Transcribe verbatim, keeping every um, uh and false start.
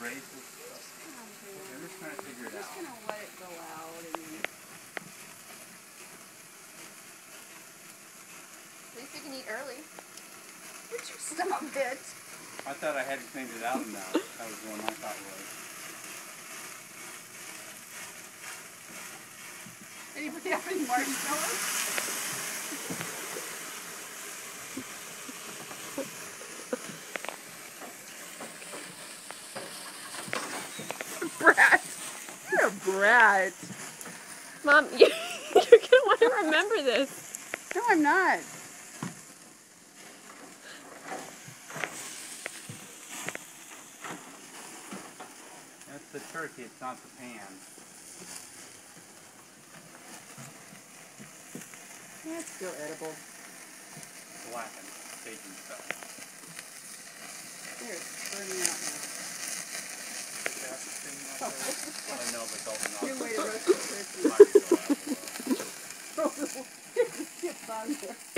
braise this stuff. I'm just trying to figure it out. I'm just gonna let it go out and then... At least you can eat early. Would you stop it? I thought I hadn't cleaned it out enough. That was what my thought was. Anybody have any marshmallows? Brat! You're a brat. Mom, you, you're going to want to remember this. No, I'm not. That's the turkey, it's not the pan. That's still edible. Blackened Cajun stuff. There, it's burning out now. I know, but don't Good way to roast the turkey. know. Throw little chips on there.